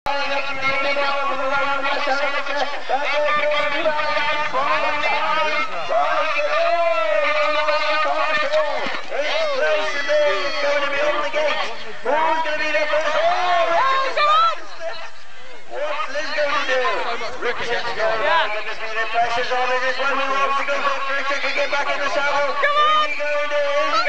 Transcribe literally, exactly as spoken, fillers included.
Pressure's on it, this one who wants to go for a kick and get back in the saddle. Is he going to?